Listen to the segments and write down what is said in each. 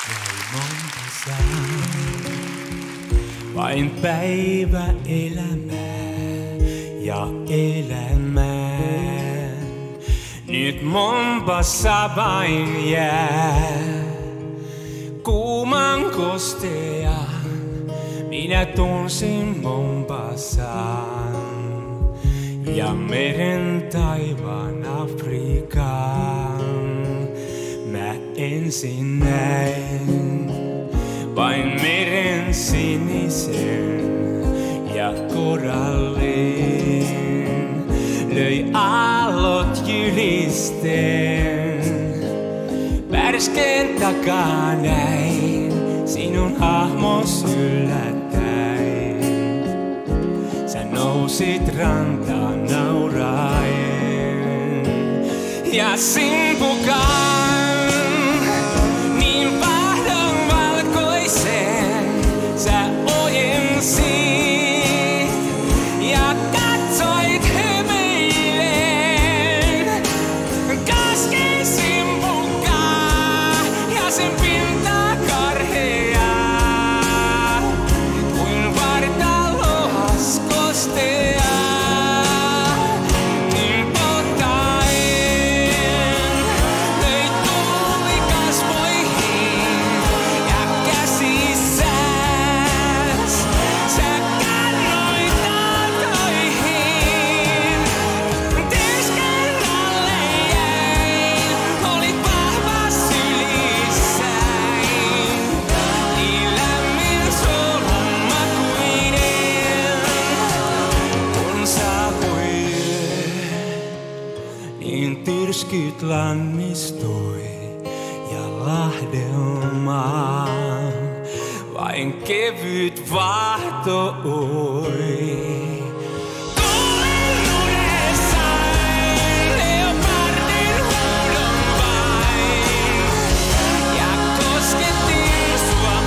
Vain päivä elämää ja elämää. Nyt Mombasa vain jää. Kuuman kostea minä tunsin Mombasan. Ja meren taivaan Afrikan mä ensin näin. Vain meren sinisen ja korallin löi aallot jylisten. Pärskeen takaa näin sinun hahmos yllättäen. Sä nousit rantaan nauraen ja simpukaan. Ja katsoit hymyillen, kaskesin mukaan ja sen pinta karheaa, kuin vartalohas kosteaa. Niin polttaen löi tuuli kasvoihin ja käsissäs sä kannoit aaltoihin. Tiskennalle jäin, olit vahva sylissäin, niin lämmin sulan makuinen. Kun saapui yö, niin tyrskyt lannistui ja lahdelma vain kevyt vahto oi. Kuulen unessain leopardin huudon vain ja kosketin sua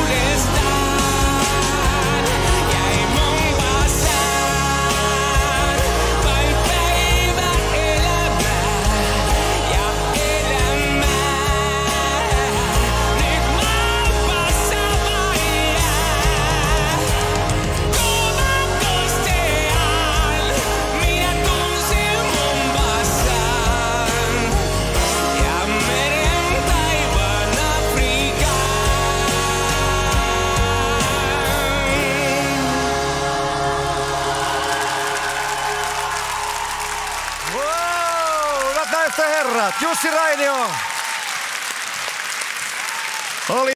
uudestaan. Jäi Mombasaan vain päivä elämää ja elämää. Nyt Mombasa vain jää. Kuuman kostean minä tunsin Mombasan ja meren taivaan Afrikan. Wow, hyvät naiset ja herrat, Jussi Rainio oli